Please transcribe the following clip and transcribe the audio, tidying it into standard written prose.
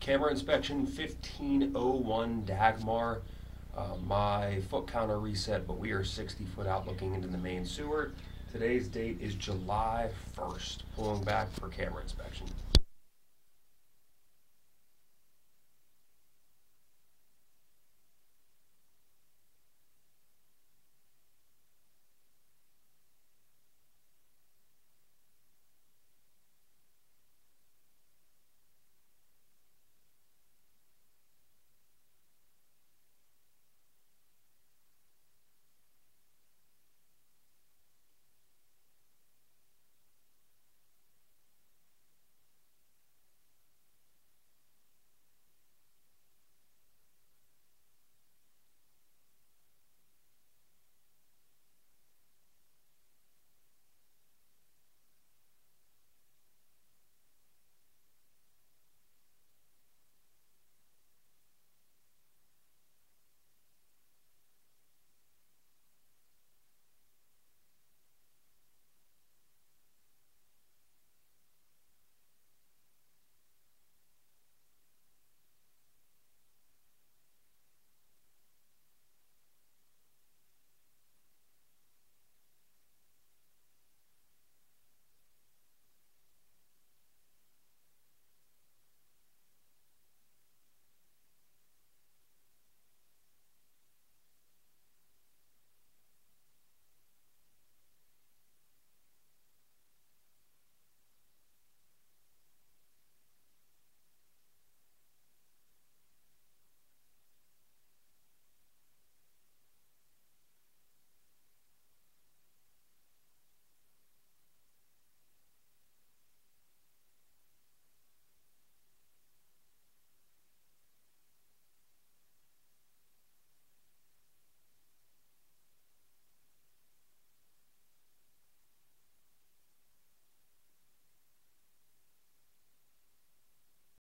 Camera inspection 1501 Dagmar. My foot counter reset, but we are 60 foot out looking into the main sewer. Today's date is July 1st, pulling back for camera inspection.